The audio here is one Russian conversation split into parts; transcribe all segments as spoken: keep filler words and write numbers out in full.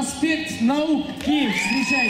проспект Наук, Киев. Встречайте.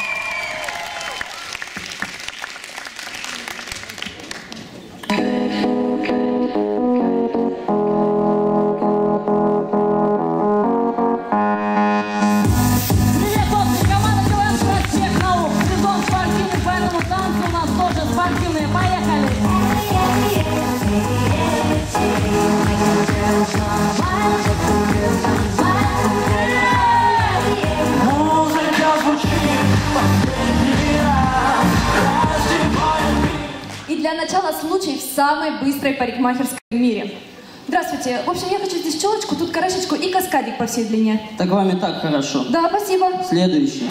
Случай в самой быстрой парикмахерской в мире. Здравствуйте. В общем, я хочу здесь челочку, тут корешечку и каскадик по всей длине. Так вам и так хорошо. Да, спасибо. Следующий.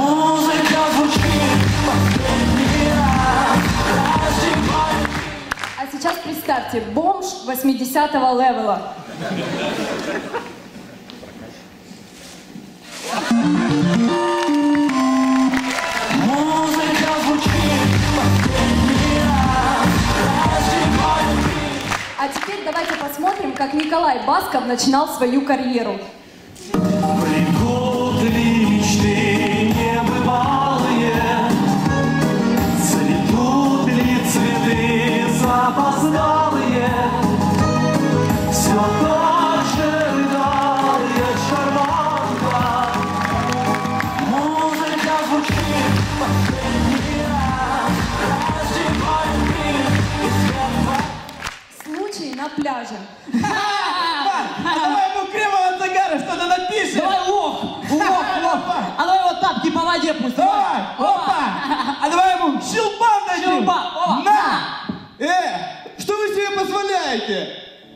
А сейчас представьте, бомж восьмидесятого левела. А теперь давайте посмотрим, как Николай Басков начинал свою карьеру. Придут ли мечты небывалые, цветут ли цветы запоздалые, все так же рыдалая шарманка, музыка звучит последний раз, раздевает мир и свет. Случай на пляже. А давай ему крема от загара что-то напишем. Давай лох, лох, лох. А давай вот тапки по воде пусть. Давай, опа. А давай ему щелбан дадим. Щелбан, о, на. Э, что вы себе позволяете?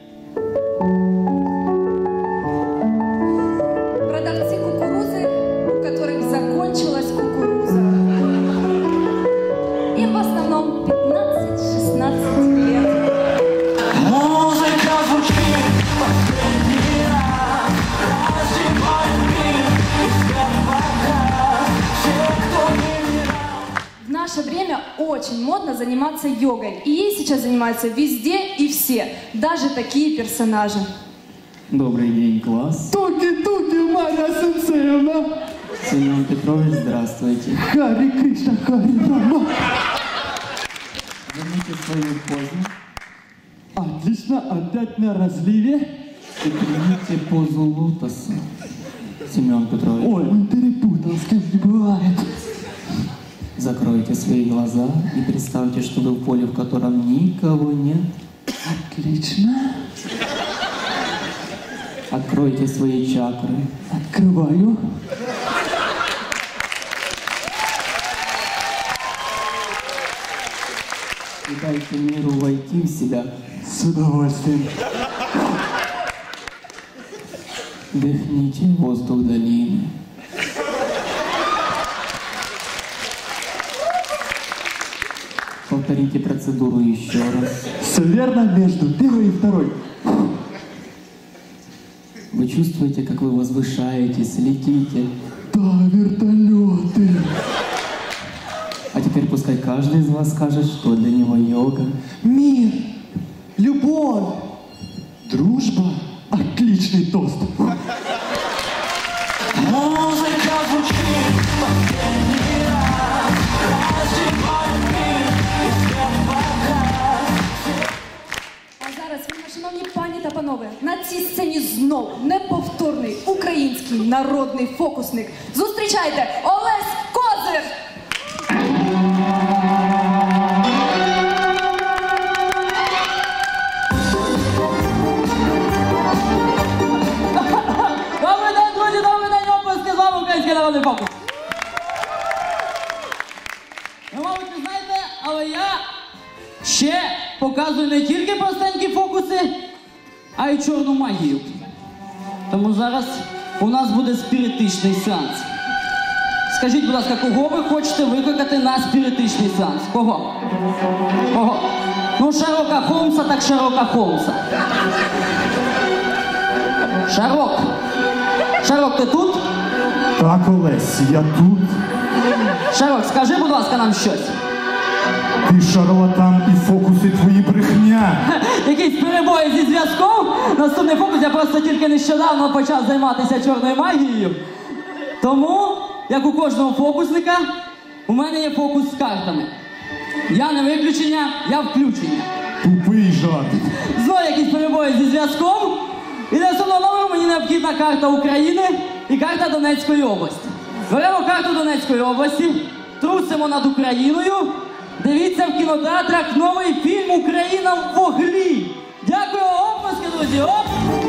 Продавцы кукурузы, у которых закончилась кукуруза. Им в основном пятнадцать-шестнадцать лет. Музыка звучит последний раз, раздевает мир и свет вокруг, все, кто не мирал. В наше время очень модно заниматься йогой. И ей сейчас занимаются везде и все. Даже такие персонажи. Добрый день, класс. Туки-туки, Марья Сенцеевна. Семен Петрович, здравствуйте. Хари Кришна, Хари Рама. Верните свою позу Отлично, опять на разливе. и примите позу лотоса. Семен Петрович, Ой, он перепутал, с кем не бывает. закройте свои глаза и представьте, что вы в поле, в котором никого нет. Отлично. Откройте свои чакры. Открываю. И дайте миру войти в себя. С удовольствием. Вдохните воздух долины. Повторите процедуру еще раз. Все верно, между первой и второй. Вы чувствуете, как вы возвышаетесь, летите. Да, вертолеты. А теперь пускай каждый из вас скажет, что для него йога. Мир, любовь, дружба. Отличный тост. Музыка звучит последний раз, раздевает мир і свет вокруг. А зараз, ви, шановні пані та панове, на цій сцені знов неповторний український народний фокусник. Зустрічайте, Олесь Козир! Добрий день, друзі, добрий день, оплески, з вами український народний фокус. Ви, мабуть, не знаєте, але я ще показую не тільки простенькі фокуси, а й чорну магію. Тому зараз у нас буде спіритичний сеанс. Скажіть, будь ласка, кого ви хочете викликати на спіритичний сеанс? Кого? Кого? Ну, Шерлока Холмса, так Шерлока Холмса. Шарлок. Шарлок, ти тут? Так, Олесь, я тут. Шарлок, скажи, будь ласка, нам щось. Ти шарлатан і фокуси твої брехня. Якісь перебої зі зв'язком. Наступний фокус, я просто тільки нещодавно почав займатися чорною магією. Тому, як у кожного фокусника, у мене є фокус з картами. Я не виключення, я включення. Тупий жарт. Знову якісь перебої зі зв'язком. І для основного номеру мені необхідна карта України і карта Донецької області. Беремо карту Донецької області, трусимо над Україною. Дивіться в кінотеатрах новий фільм «Україна в вуглі». Дякую, оплески, друзі! Оп!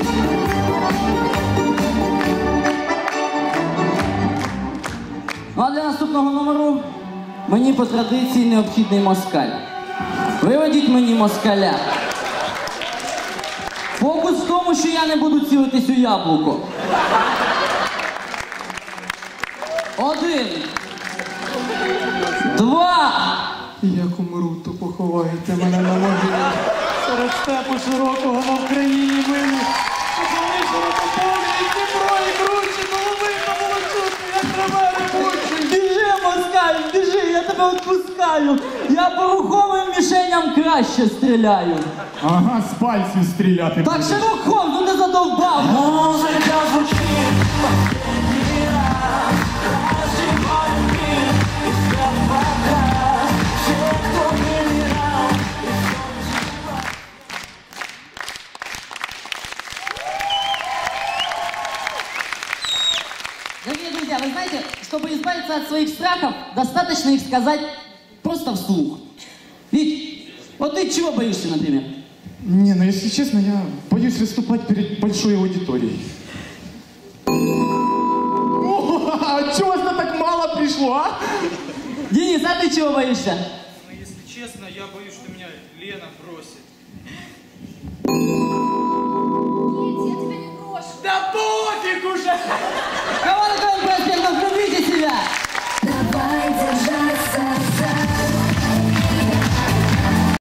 Ну а для наступного номеру мені по традиції необхідний москаль. Виведіть мені москаля. Фокус в тому, що я не буду цілитись у яблуко. Один. Два. Як умру, то поховаєте мене на могилі. Серед степу широкого в Україні милі. Позвони широкополі, і Дніпро, і кручі, головика було чути, як треба ревучі. Біжи, москаль, біжи, я тебе відпускаю. Я по рухомим мішеням краще стріляю. Ага, з пальців стріляти. Так, будеш. Широков, ну не задовбав. Музыка звучит последний раз. Раздеваю мир и свет показ. Все, кто проверял, Дорогие друзья, вы знаете, чтобы избавиться от своих страхов, достаточно их сказать просто вслух. Вить, вот ты чего боишься, например? Не, ну если честно, я боюсь выступать перед большой аудиторией. О, а чего вас так мало пришло, а? Денис, а ты чего боишься? Ну, если честно, я боюсь, что меня Лена бросит. Нет, я тебя не брошу. Да пофиг уже!